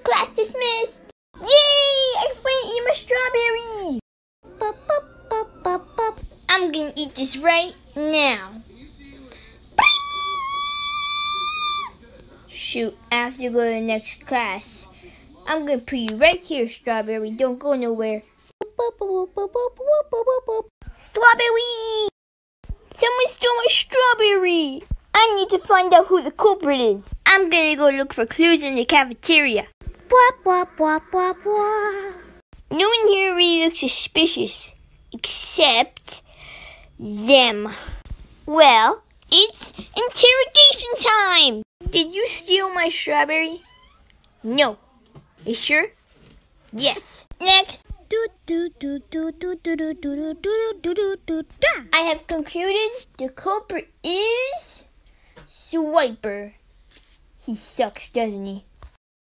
Class dismissed! Yay! I can finally eat my strawberry! I'm gonna eat this right now. Shoot, I have to go to the next class. I'm gonna put you right here, Strawberry. Don't go nowhere. Strawberry! Someone stole my strawberry! I need to find out who the culprit is. I'm gonna go look for clues in the cafeteria. No one here really looks suspicious, except them. Well, it's interrogation time! Did you steal my strawberry? No. You sure? Yes. Next. I have concluded the culprit is Swiper. He sucks, doesn't he?